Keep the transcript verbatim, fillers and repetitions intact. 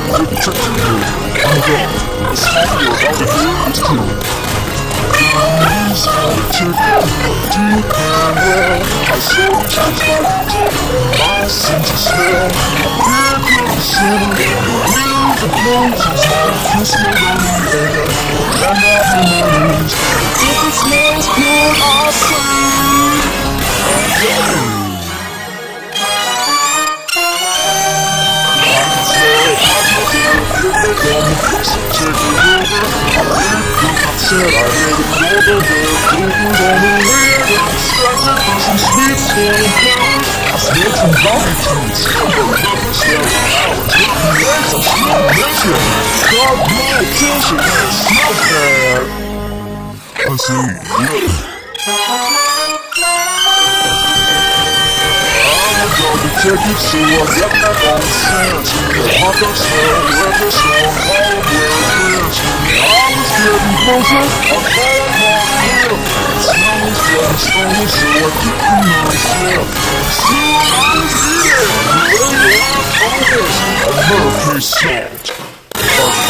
with the trick to you. I'm a dog. The song you're about to hear is true. Please have a chick. Do you can well? I saw the chance by you talk. My sense of smell. Here comes the sin. Will the clothes like kiss me on the air. And I'll be managed. If it smells good, I'll say. Yeah. Said I had a brother that was on the way. Distracted by some sweet smelling flowers. I smelled some zombie trees. But never smelled flowers. Looking legs, I smell nature. Got my attention and it smells bad. I say, look. I'm a detective, so I got my own sense. The hot dog smell, weather smell, all of where it is. I was getting closer, I followed my hair. The smell was getting stronger, so I didn't myself. See, I was eating, the way I told us, a hurricane salt.